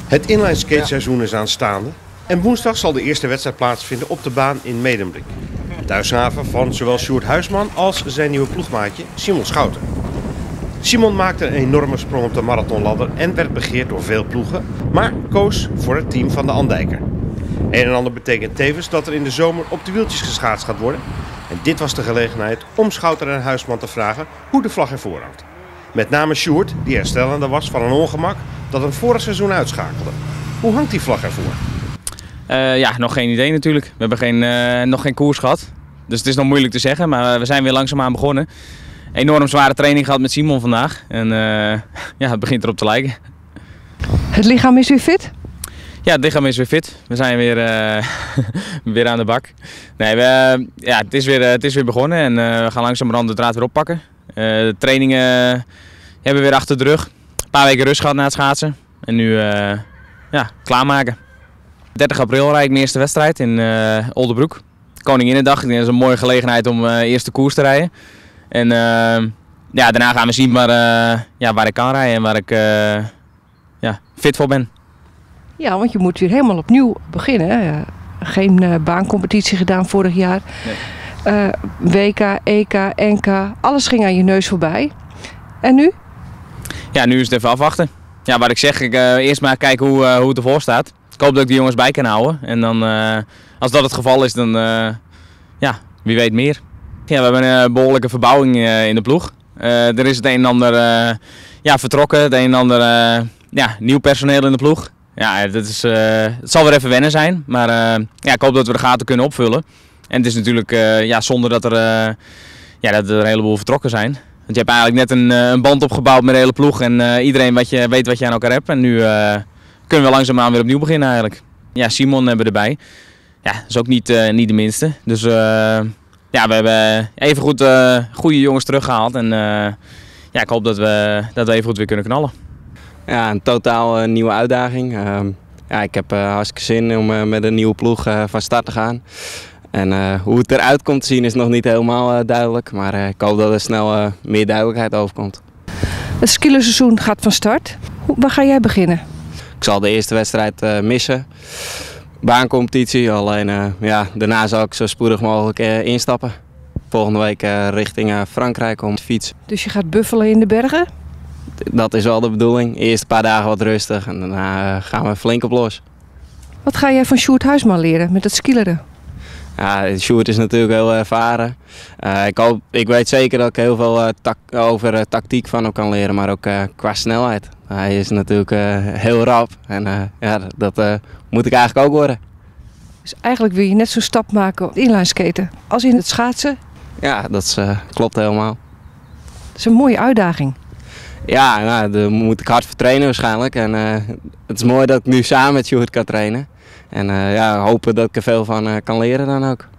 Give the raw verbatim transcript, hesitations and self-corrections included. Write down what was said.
Het inline skateseizoen is aanstaande en woensdag zal de eerste wedstrijd plaatsvinden op de baan in Medemblik. Thuishaven van zowel Sjoerd Huisman als zijn nieuwe ploegmaatje Simon Schouten. Simon maakte een enorme sprong op de marathonladder en werd begeerd door veel ploegen, maar koos voor het team van de Andijker. Een en ander betekent tevens dat er in de zomer op de wieltjes geschaatst gaat worden. En dit was de gelegenheid om Schouten en Huisman te vragen hoe de vlag ervoor hangt. Met name Sjoerd, die herstellende was van een ongemak dat hem vorig seizoen uitschakelde. Hoe hangt die vlag ervoor? Uh, ja, nog geen idee natuurlijk. We hebben geen, uh, nog geen koers gehad. Dus het is nog moeilijk te zeggen, maar we zijn weer langzaamaan begonnen. Enorm zware training gehad met Simon vandaag. En uh, ja, het begint erop te lijken. Het lichaam is weer fit? Ja, het lichaam is weer fit. We zijn weer, uh, weer aan de bak. Nee, we, ja, het, is weer, uh, het is weer begonnen en uh, we gaan langzamerhand de draad weer oppakken. Uh, de trainingen hebben we weer achter de rug. Een paar weken rust gehad na het schaatsen. En nu uh, ja, klaarmaken. dertig april rijd ik mijn eerste wedstrijd in uh, Oldebroek. Koninginnedag. Ik denk dat is een mooie gelegenheid om uh, eerst de koers te rijden. En uh, ja, daarna gaan we zien waar, uh, ja, waar ik kan rijden en waar ik uh, ja, fit voor ben. Ja, want je moet weer helemaal opnieuw beginnen. Hè? Geen uh, baancompetitie gedaan vorig jaar. Nee. Uh, W K, E K, N K, alles ging aan je neus voorbij. En nu? Ja, nu is het even afwachten. Ja, wat ik zeg, ik, uh, eerst maar kijken hoe, uh, hoe het ervoor staat. Ik hoop dat ik die jongens bij kan houden. En dan, uh, als dat het geval is, dan uh, ja, wie weet meer. Ja, we hebben een behoorlijke verbouwing uh, in de ploeg. Uh, er is het een en ander uh, ja, vertrokken, het een en ander uh, ja, nieuw personeel in de ploeg. Ja, dat is, uh, het zal weer even wennen zijn, maar uh, ja, ik hoop dat we de gaten kunnen opvullen. En het is natuurlijk uh, ja, zonder dat er, uh, ja, dat er een heleboel vertrokken zijn. Want je hebt eigenlijk net een, een band opgebouwd met de hele ploeg en uh, iedereen wat je, weet wat je aan elkaar hebt. En nu uh, kunnen we langzaamaan weer opnieuw beginnen eigenlijk. Ja, Simon hebben we erbij. Ja, dat is ook niet, uh, niet de minste. Dus uh, ja, we hebben even goed uh, goede jongens teruggehaald. En uh, ja, ik hoop dat we, dat we even goed weer kunnen knallen. Ja, een totaal uh, nieuwe uitdaging. Uh, ja, ik heb uh, hartstikke zin om uh, met een nieuwe ploeg uh, van start te gaan. En uh, hoe het eruit komt te zien is nog niet helemaal uh, duidelijk. Maar uh, ik hoop dat er snel uh, meer duidelijkheid over komt. Het skierseizoen gaat van start. Hoe, waar ga jij beginnen? Ik zal de eerste wedstrijd uh, missen. Baancompetitie, alleen uh, ja, daarna zal ik zo spoedig mogelijk uh, instappen. Volgende week uh, richting uh, Frankrijk om te fietsen. Dus je gaat buffelen in de bergen? Dat is wel de bedoeling. Eerst een paar dagen wat rustig en daarna uh, gaan we flink op los. Wat ga jij van Sjoerd Huisman leren met het skileren? Ja, Sjoerd is natuurlijk heel ervaren. Uh, ik, hoop, ik weet zeker dat ik heel veel uh, tak, over uh, tactiek van hem kan leren, maar ook uh, qua snelheid. Hij is natuurlijk uh, heel rap en uh, ja, dat uh, moet ik eigenlijk ook worden. Dus eigenlijk wil je net zo'n stap maken op inline skaten als in het schaatsen? Ja, dat is, uh, klopt helemaal. Dat is een mooie uitdaging. Ja, nou, daar moet ik hard voor trainen waarschijnlijk. En, uh, het is mooi dat ik nu samen met Sjoerd kan trainen. En uh, ja, hopen dat ik er veel van uh, kan leren dan ook.